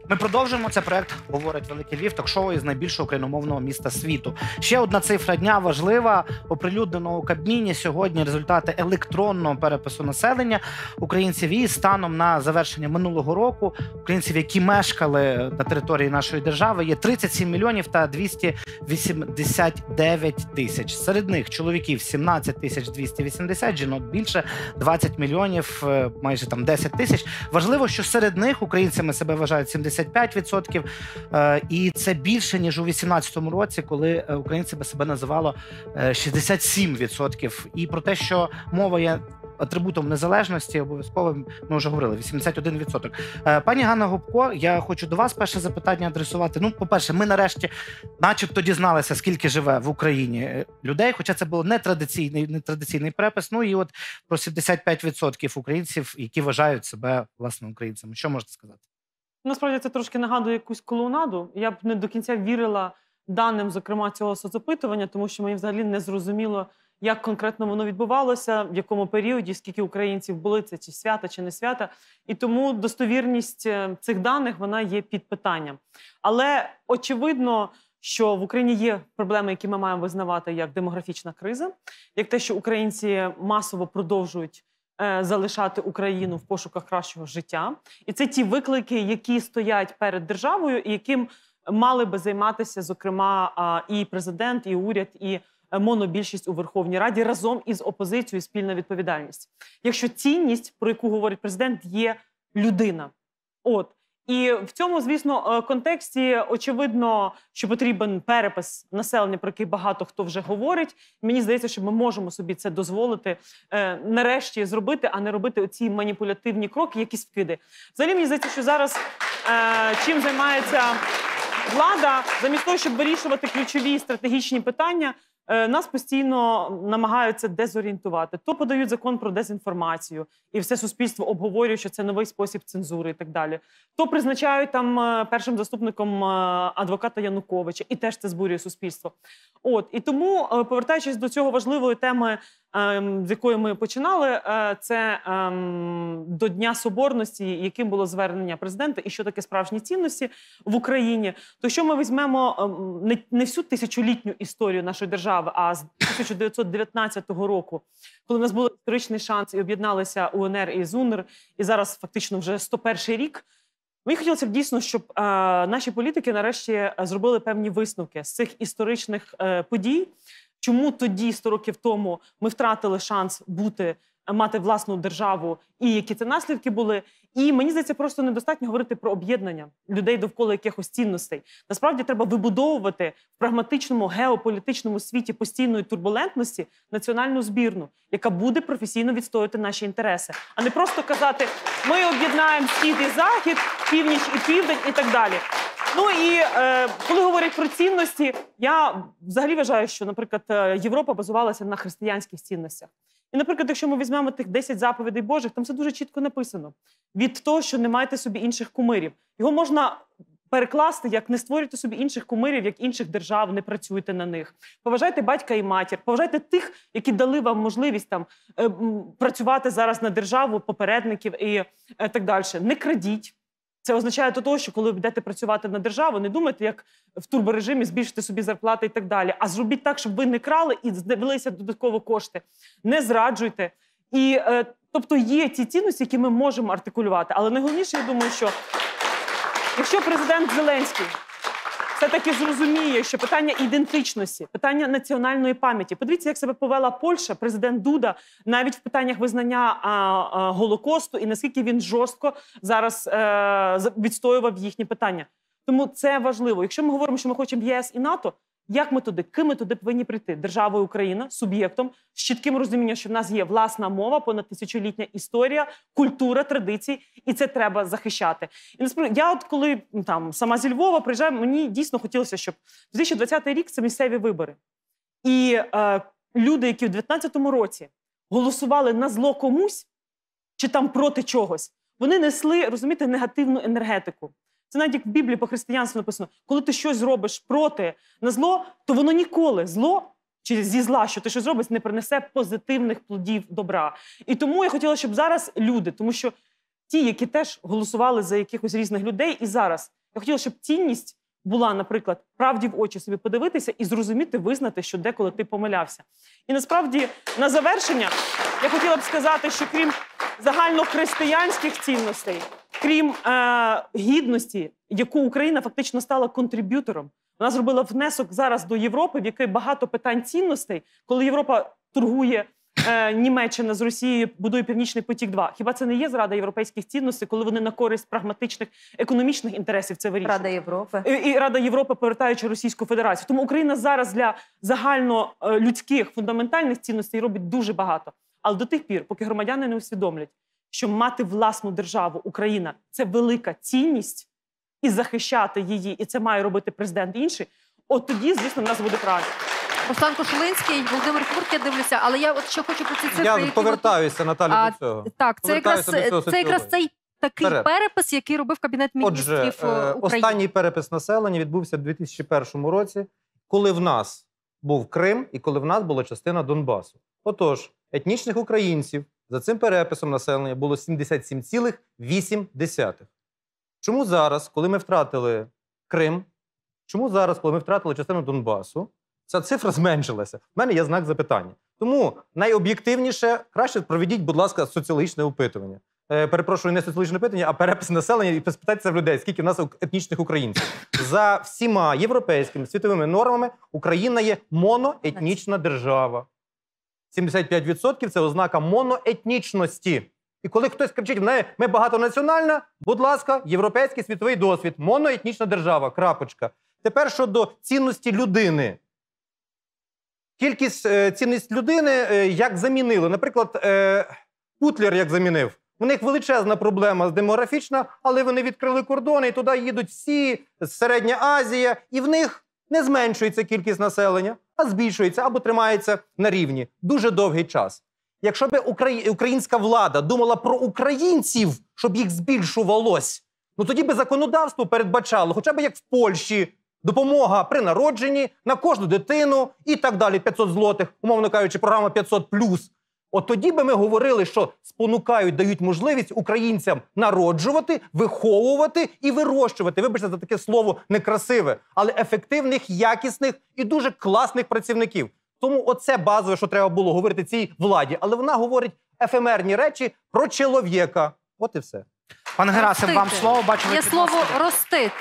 Ми продовжуємо. Це проект «Говорить Великий Львів», ток-шоу із найбільшого україномовного міста світу. Ще одна цифра дня важлива. Оприлюднено у Кабміні сьогодні результати електронного перепису населення українців. І станом на завершення минулого року українців, які мешкали на території нашої держави, є 37 мільйонів та 289 тисяч. Серед них чоловіків 17 тисяч 280, жінок більше 20 мільйонів, майже там 10 тисяч. Важливо, що серед них українцями себе вважають 75%, і це більше, ніж у 2018 році, коли українці себе називало 67%. І про те, що мова є атрибутом незалежності, обов'язково ми вже говорили, 81%. Пані Ганна Гопко, я хочу до вас перше запитання адресувати. Ну, по-перше, ми нарешті начебто дізналися, скільки живе в Україні людей, хоча це був нетрадиційний перепис. Ну і от про 75% українців, які вважають себе, власне, українцями. Що можете сказати? Насправді це трошки нагадує якусь клоунаду. Я б не до кінця вірила даним, зокрема, цього соцопитування, тому що мені взагалі не зрозуміло, як конкретно воно відбувалося, в якому періоді, скільки українців були, це чи свята, чи не свята. І тому достовірність цих даних, вона є під питанням. Але очевидно, що в Україні є проблеми, які ми маємо визнавати як демографічна криза, як те, що українці масово продовжують залишати Україну в пошуках кращого життя. І це ті виклики, які стоять перед державою, і яким мали би займатися, зокрема, і президент, і уряд, і монобільшість у Верховній Раді разом із опозицією, спільна відповідальність. Якщо цінність, про яку говорить президент, є людина. От. І в цьому, звісно, контексті очевидно, що потрібен перепис населення, про який багато хто вже говорить. Мені здається, що ми можемо собі це дозволити нарешті зробити, а не робити оці маніпулятивні кроки, якісь вкиди. Взагалі, мені здається, що зараз чим займається влада, замість того, щоб вирішувати ключові стратегічні питання, нас постійно намагаються дезорієнтувати. То подають закон про дезінформацію, і все суспільство обговорює, що це новий спосіб цензури і так далі. То призначають там першим заступником адвоката Януковича, і теж це збурює суспільство. От. І тому, повертаючись до цього важливої теми, з якої ми починали, це до Дня Соборності, яким було звернення президента, і що таке справжні цінності в Україні, то що ми візьмемо не всю тисячолітню історію нашої держави, а з 1919 року, коли в нас був історичний шанс і об'єдналися УНР і ЗУНР, і зараз фактично вже 101-й рік, мені хотілося б дійсно, щоб наші політики нарешті зробили певні висновки з цих історичних подій. Чому тоді, 100 років тому, ми втратили шанс мати власну державу і які це наслідки були. І мені здається, просто недостатньо говорити про об'єднання людей довкола якихось цінностей. Насправді треба вибудовувати в прагматичному геополітичному світі постійної турбулентності національну збірну, яка буде професійно відстоювати наші інтереси. А не просто казати, ми об'єднаємо схід і захід, північ і південь і так далі. Ну і коли говорять про цінності, я взагалі вважаю, що, наприклад, Європа базувалася на християнських цінностях. І, наприклад, якщо ми візьмемо тих 10 заповідей Божих, там все дуже чітко написано. Від того, що не майте собі інших кумирів. Його можна перекласти, як не створюйте собі інших кумирів, як інших держав, не працюйте на них. Поважайте батька і матір, поважайте тих, які дали вам можливість там працювати зараз на державу, попередників і так далі. Не крадіть. Це означає того, що коли ви йдете працювати на державу, не думайте, як в турборежимі збільшити собі зарплати і так далі, а зробіть так, щоб ви не крали і здавалися додатково кошти. Не зраджуйте. І, тобто є ті цінності, які ми можемо артикулювати. Але найголовніше, я думаю, що якщо президент Зеленський все-таки зрозуміє, що питання ідентичності, питання національної пам'яті. Подивіться, як себе повела Польща, президент Дуда, навіть в питаннях визнання Голокосту, і наскільки він жорстко зараз відстоював їхні питання. Тому це важливо. Якщо ми говоримо, що ми хочемо ЄС і НАТО, як ми туди, ким ми туди повинні прийти? Державою Україна, суб'єктом, з чітким розумінням, що в нас є власна мова, понад тисячолітня історія, культура, традиції, і це треба захищати. І насправді, я от коли там сама зі Львова приїжджаю, мені дійсно хотілося, щоб 2020 рік – це місцеві вибори. І люди, які в 2019 році голосували на зло комусь, чи там проти чогось, вони несли, розумієте, негативну енергетику. Це навіть як в Біблії по християнству написано, коли ти щось зробиш проти на зло, то воно ніколи зло, чи зі зла, що ти щось зробиш, не принесе позитивних плодів добра. І тому я хотіла, щоб зараз люди, тому що ті, які теж голосували за якихось різних людей. І зараз я хотіла, щоб цінність була, наприклад, правді в очі собі подивитися і зрозуміти, визнати, що деколи ти помилявся. І насправді, на завершення, я хотіла б сказати, що крім загальнохристиянських цінностей, крім гідності, яку Україна фактично стала контриб'ютором, вона зробила внесок зараз до Європи, в якій багато питань цінностей, коли Європа торгує Німеччина з Росією, будує Північний потік-2. Хіба це не є зрада європейських цінностей, коли вони на користь прагматичних економічних інтересів це вирішують? Рада Європи. І Рада Європи, повертаючи Російську Федерацію. Тому Україна зараз для загальнолюдських фундаментальних цінностей робить дуже багато. Але до тих пір, поки громадяни не усвідомлять, що мати власну державу, Україна – це велика цінність, і захищати її, і це має робити президент і інший, от тоді, звісно, в нас буде правильно. Руслан Кошулинський, Володимир Курт, я дивлюся, але я от ще хочу про ці цифри. Я повертаюся, Наталі, до цього. Так, це якраз цей такий перепис, який робив Кабінет міністрів України. Останній перепис населення відбувся в 2001 році, коли в нас був Крим і коли в нас була частина Донбасу. Отож, етнічних українців за цим переписом населення було 77,8. Чому зараз, коли ми втратили Крим, чому зараз, коли ми втратили частину Донбасу, ця цифра зменшилася? У мене є знак запитання. Тому найоб'єктивніше, краще проведіть, будь ласка, соціологічне опитування. Перепрошую, не соціологічне опитування, а перепис населення і спитайтеся в людей, скільки в нас етнічних українців. За всіма європейськими світовими нормами Україна є моноетнічна держава. 75% – це ознака моноетнічності. І коли хтось кричить, ми багатонаціональна, будь ласка, європейський світовий досвід, моноетнічна держава, крапочка. Тепер щодо цінності людини. Цінність людини як замінили. Наприклад, Путлер як замінив. У них величезна проблема демографічна, але вони відкрили кордони, і туди їдуть всі, Середня Азія, і в них не зменшується кількість населення, а збільшується або тримається на рівні. Дуже довгий час. Якщо б українська влада думала про українців, щоб їх збільшувалось, ну тоді би законодавство передбачало, хоча б як в Польщі, допомога при народженні на кожну дитину і так далі, 500 злотих, умовно кажучи, програма 500+. От тоді би ми говорили, що спонукають, дають можливість українцям народжувати, виховувати і вирощувати. Вибачте за таке слово некрасиве, але ефективних, якісних і дуже класних працівників. Тому оце базове, що треба було говорити цій владі. Але вона говорить ефемерні речі про чоловіка. От і все. Пане Герасим, вам слово. Бачу, є слово «ростити».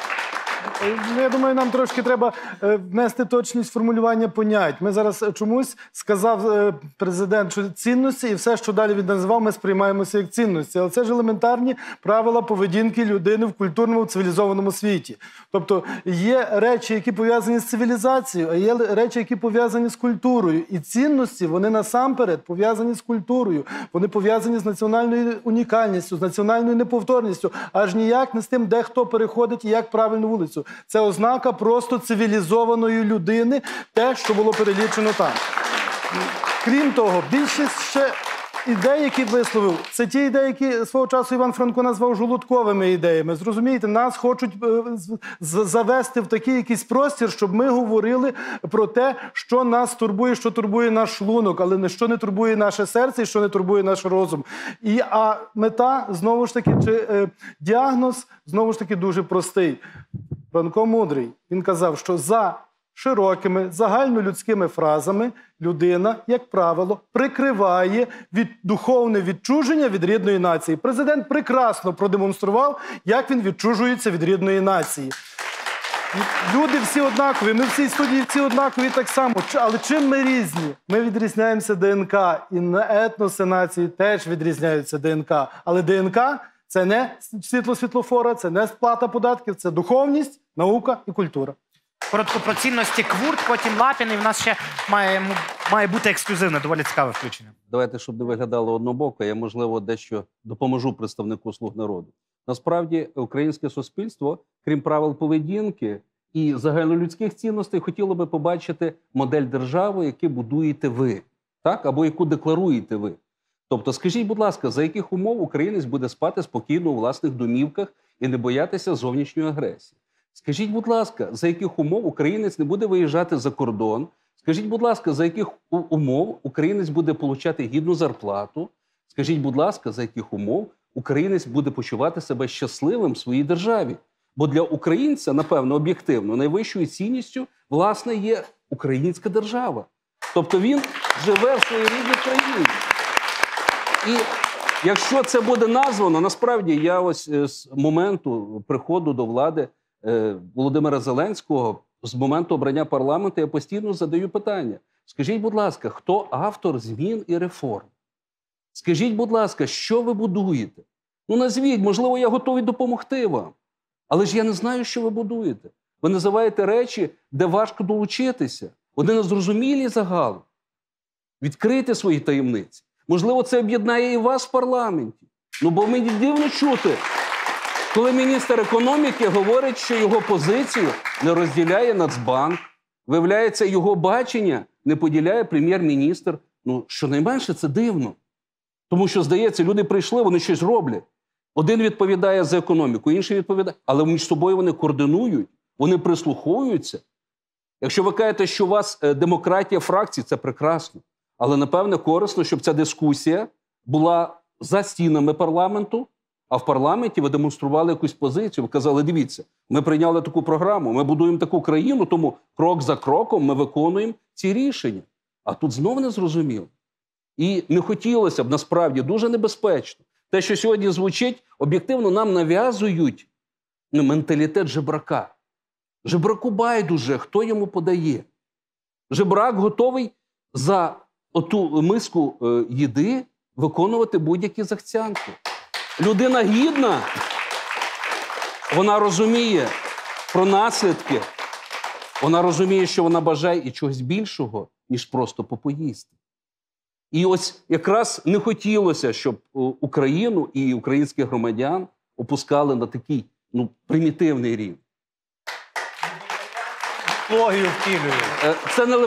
Я думаю, нам трошки треба внести точність формулювання понять. Ми зараз чомусь сказав президент, що цінності, і все, що далі він назвав, ми сприймаємося як цінності. Але це ж елементарні правила поведінки людини в культурному, цивілізованому світі. Тобто є речі, які пов'язані з цивілізацією, а є речі, які пов'язані з культурою. І цінності, вони насамперед пов'язані з культурою. Вони пов'язані з національною унікальністю, з національною неповторністю, аж ніяк не з тим, де хто переходить і як правильно вулицю. Це ознака просто цивілізованої людини, те, що було перелічено там. Крім того, більшість ще ідей, які висловив, це ті ідеї, які свого часу Іван Франко назвав жолудковими ідеями. Зрозумієте, нас хочуть завести в такий якийсь простір, щоб ми говорили про те, що нас турбує, що турбує наш шлунок, але не що не турбує наше серце і що не турбує наш розум. А мета, знову ж таки, чи діагноз, знову ж таки, дуже простий. Франко мудрий. Він казав, що за широкими, загальнолюдськими фразами людина, як правило, прикриває духовне відчуження від рідної нації. Президент прекрасно продемонстрував, як він відчужується від рідної нації. Люди всі однакові, ми в цій студії всі однакові так само. Але чим ми різні? Ми відрізняємося ДНК. І на етноси нації теж відрізняються ДНК. Але ДНК – це не світло світлофора, це не сплата податків, це духовність, наука і культура. Коротко про цінності Квурт, потім Лапін, і в нас ще має бути ексклюзивне, доволі цікаве включення. Давайте, щоб не виглядало однобоко, я, можливо, дещо допоможу представнику «Слуг народу». Насправді, українське суспільство, крім правил поведінки і загальнолюдських цінностей, хотіло би побачити модель держави, яку будуєте ви, так? Або яку декларуєте ви. Тобто, скажіть, будь ласка, за яких умов українець буде спати спокійно у власних домівках і не боятися зовнішньої агресії? Скажіть, будь ласка, за яких умов українець не буде виїжджати за кордон? Скажіть, будь ласка, за яких умов українець буде отримати гідну зарплату? Скажіть, будь ласка, за яких умов українець буде почувати себе щасливим в своїй державі. Бо для українця, напевно, об'єктивно, найвищою цінністю, власне, є українська держава. Тобто він живе в своїй рідній країні. І якщо це буде названо, насправді я ось з моменту приходу до влади Володимира Зеленського, з моменту обрання парламенту, я постійно задаю питання. Скажіть, будь ласка, хто автор змін і реформ? Скажіть, будь ласка, що ви будуєте? Ну, назвіть, можливо, я готовий допомогти вам. Але ж я не знаю, що ви будуєте. Ви називаєте речі, де важко долучитися. Вони незрозумілі загалом. Відкрийте свої таємниці. Можливо, це об'єднає і вас в парламенті. Ну, бо мені дивно чути, коли міністр економіки говорить, що його позицію не розділяє Нацбанк, виявляється, його бачення не поділяє прем'єр-міністр. Ну, щонайменше, це дивно. Тому що, здається, люди прийшли, вони щось роблять. Один відповідає за економіку, інший відповідає. Але між собою вони координують, вони прислуховуються. Якщо ви кажете, що у вас демократія фракцій, це прекрасно. Але, напевне, корисно, щоб ця дискусія була за стінами парламенту, а в парламенті ви демонстрували якусь позицію. Ви казали, дивіться, ми прийняли таку програму, ми будуємо таку країну, тому крок за кроком ми виконуємо ці рішення. А тут знову не зрозуміло. І не хотілося б, насправді, дуже небезпечно. Те, що сьогодні звучить, об'єктивно нам нав'язують менталітет жебрака. Жебраку байдуже, хто йому подає. Жебрак готовий за оту миску їди виконувати будь-які захцянки. Людина гідна, вона розуміє про наслідки, вона розуміє, що вона бажає і чогось більшого, ніж просто попоїсти. І ось якраз не хотілося, щоб Україну і українських громадян опускали на такий примітивний рівень. Логію втілюють.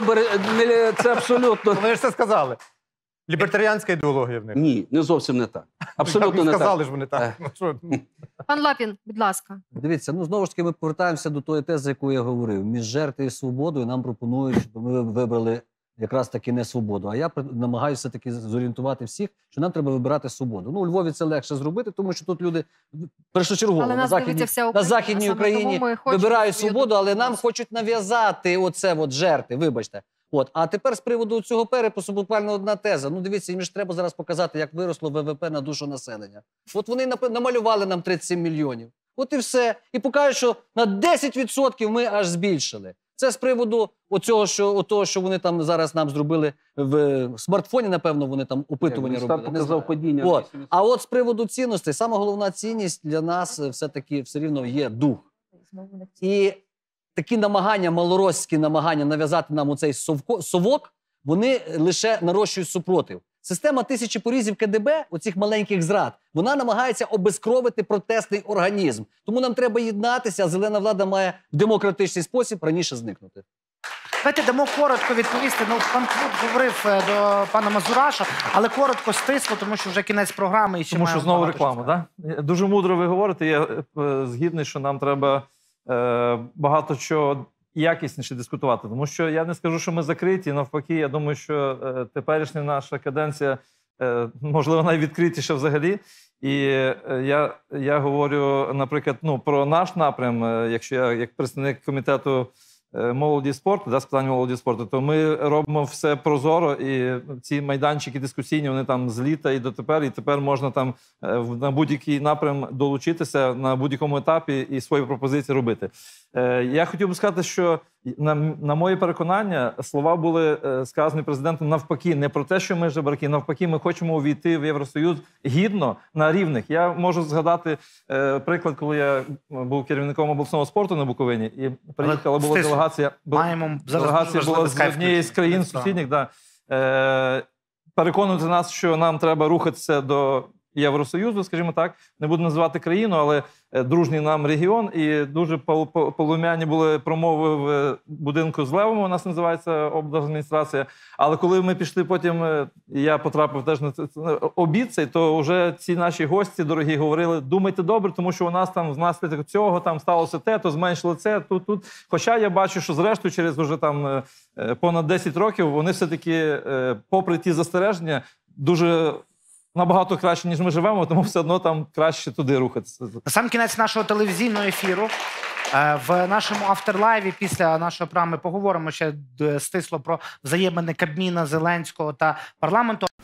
Це абсолютно... Вони ж це сказали. Лібертаріанська ідеологія в них. Ні, не зовсім не так. Абсолютно не так. Сказали ж вони так. Пан Лапін, будь ласка. Дивіться, знову ж таки ми повертаємося до тої тези, яку я говорив. Між жертвою і свободою нам пропонують, щоб ми вибрали якраз таки не свободу. А я намагаюся таки зорієнтувати всіх, що нам треба вибирати свободу. У Львові це легше зробити, тому що тут люди першочергово на Західній Україні вибирають свободу, але нам хочуть нав'язати оце жертви, вибачте. А тепер з приводу цього перепису буквально одна теза. Дивіться, їм ж треба зараз показати, як виросло ВВП на душу населення. Вони намалювали нам 37 мільйонів. І все. І покажуть, що на 10% ми аж збільшили. Це з приводу того, що вони там зараз нам зробили в смартфоні, напевно, вони там опитування робили. А от з приводу цінностей, сама головна цінність для нас все-таки все рівно є дух. І такі намагання, малоросійські намагання нав'язати нам оцей совок, вони лише нарощують супротив. Система тисячі порізів КДБ, оцих маленьких зрад, вона намагається обезкровити протестний організм. Тому нам треба єднатися, а зелена влада має в демократичний спосіб раніше зникнути. Давайте дамо коротко відповісти. Пан Клуд говорив до пана Мазураша, але коротко, стисло, тому що вже кінець програми. Тому що знову реклама, так? Дуже мудро ви говорите. Я згідний, що нам треба багато чого якісніше дискутувати. Тому що я не скажу, що ми закриті. Навпаки, я думаю, що теперішня наша каденція, можливо, найвідкритіша взагалі. І я говорю, наприклад, про наш напрям, якщо я як представник комітету молоді і спорту, з питань молоді і спорту, то ми робимо все прозоро, і ці майданчики дискусійні, вони там з літа і дотепер, і тепер можна там на будь-який напрям долучитися на будь-якому етапі і свої пропозиції робити. Я хотів би сказати, що на моє переконання, слова були сказані президентом навпаки, не про те, що ми жебраки, навпаки, ми хочемо увійти в Євросоюз гідно, на рівних. Я можу згадати приклад, коли я був керівником обласного спорту на Буковині, і приїхала була делегація, була з однієї з країн сусідніх, переконувати нас, що нам треба рухатися до Євросоюзу, скажімо так, не буду називати країну, але дружній нам регіон, і дуже полум'яні були промови в будинку з Левом, у нас називається облдержадміністрація, але коли ми пішли потім, я потрапив теж на обід цей, то вже ці наші гості дорогі говорили, думайте добре, тому що у нас там внаслідок цього там сталося те, то зменшили це, тут. Хоча я бачу, що зрештою через вже там понад 10 років вони все-таки, попри ті застереження, дуже набагато краще, ніж ми живемо, тому все одно там краще туди рухатися. На сам кінець нашого телевізійного ефіру в нашому авторлайві після нашої програми поговоримо ще стисло про взаємини Кабміна, Зеленського та парламенту.